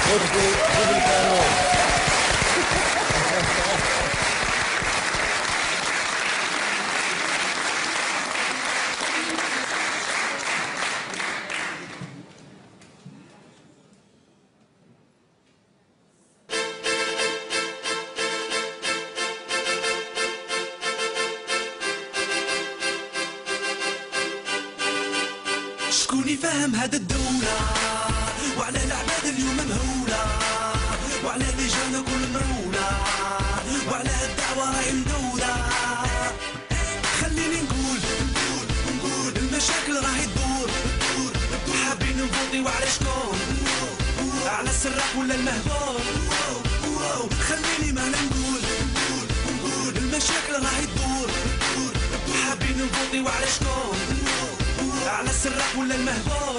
لطفي جيب القانون. شكون يفهم هاد الدولة وعلى العباد اليوم مهولة وعلى اللي جانا كل مرولة وعلى الدعوة راهي مدودة. خليني نقول المشاكل راهي تدور حابين نفوطيو على شكون على السراق ولا المهبول. خليني ما نقول المشاكل راهي تدور حابين نفوطيو على شكون على السراق ولا المهبول.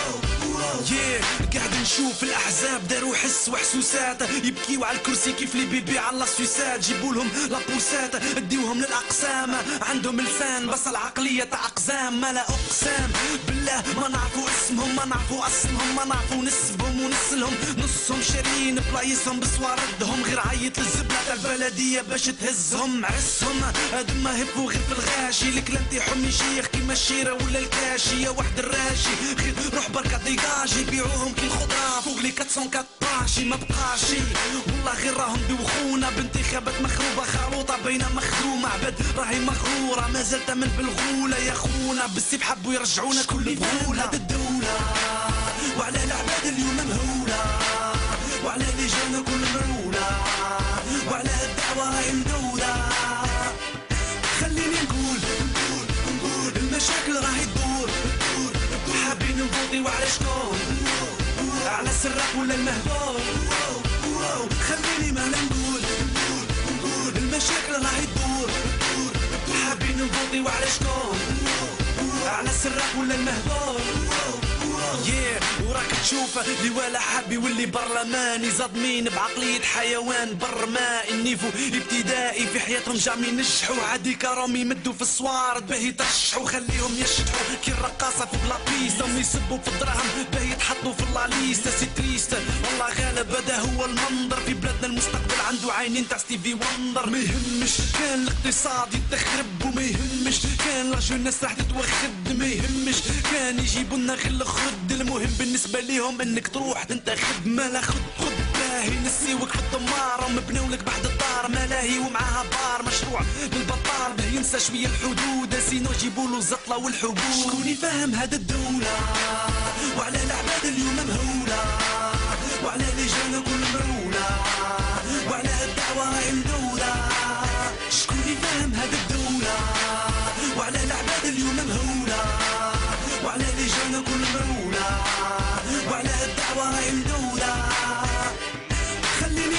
قاعد نشوف الاحزاب داروا حس وحسوسات يبكيو على الكرسي كيف لي بيبي على السويسات. جيبوا لهم لابوسات اديوهم للاقسام عندهم لسان بس العقليه تاع اقزام. ما لا اقسام بالله ما نعرفوا اسمهم ما نعرفوا اصلهم ما نعرفوا نسبهم ونسلهم. نصهم شاريين بلايصهم بسواردهم غير عيط للزبله تاع البلديه باش تهزهم. عرسهم دما هبوا غير في الغاشي الكلام تاعهم يشيخ كيما الشيره ولا الكاشي. يا واحد الراشي غير روح بركه ديجاج يبيعوهم كي الخضره فوق لي 414 ما بقاشي. والله غير راهم دوخونا بانتخابات مخروبه خروطه بين مخدومه عباد راهي مغروره ما زلت من بالغوله يا خونا بالسيف حبوا يرجعونا كل بغوله. هاد الدوله وعلى العباد اليوم مهوله وعلى اللي جانا كل مرولة وعلى الدعوة راهي مدودة. خليني نقول المشاكل راهي تدور حابين نفوطيو على شكون على السراق ولا المهبول. خليني ما نقول المشاكل راهي تدور حابين نفوطيو على شكون على السراق ولا المهبول. وراك تشوف اللي ولا حاب يولي برلماني صادمين بعقلية حيوان برماء. النيفو ابتدائي في حياتهم جامي ينجحوا عادي كراهم يمدوا في الصوارد باهي يترشحوا خليهم يشطحوا كي الرقاصة في بلاطيس هم يسبوا في الدراهم باهي يتحطوا في اللاليستا. سي تريست والله غالب هذا هو المنظر في بلادنا المستقبل عنده عينين تاع ستيفي وندر. ما يهمش كان الاقتصاد يتخرب وما يهمش كان لاجو الناس راح تتوخد ما يهمش كان يجيبوا لنا غير الخد. المهم بالنسبة ليهم انك تروح تنتخب مالا خد باهي نسيوك في الدمار ومبنولك بعد الدار ملاهي ومعاها بار مشروع للبطال به ينسى شوية الحدود سينو جيبولو الزطلة والحبوب. شكون يفهم هاد الدولة وعلى العباد اليوم مهولة وعلى اللي جانا كل مرولة وعلى الدعوة راهي مدودة. شكون يفهم هاد الدولة وعلى العباد اليوم مهولة وعلى اللي جانا كل مرولة وعلى الدعوة راهي مدودة. خليني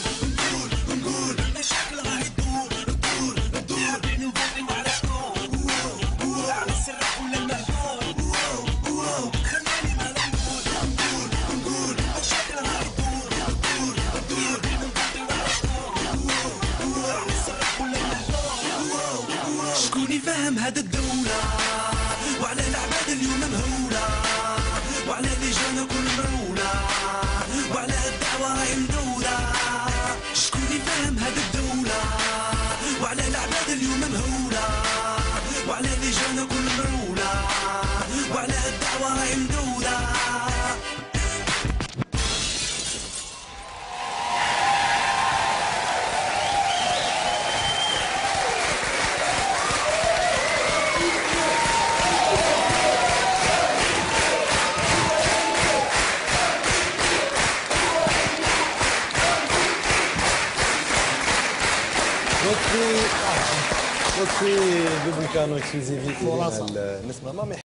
نقول المشاكل راهي تدور حابين نفوطيو على شكون على السراق ولا المهبول. خليني ما نقول المشاكل راهي تدور حابين نفوطيو على شكون على السراق ولا المهبول. شكون يفهم هاد الدولة وعلى العباد اليوم مهولة وعلى اللي جانا كل مرولة وعلى الدعوة راهي مدودة. شكون يفهم هاد الدولة وعلى العباد اليوم مهولة وعلى اللي جانا كل مرولة وعلى الدعوة راهي مدودة. لطفي جيب القانون اكسكلوزيفيتي نسمع ما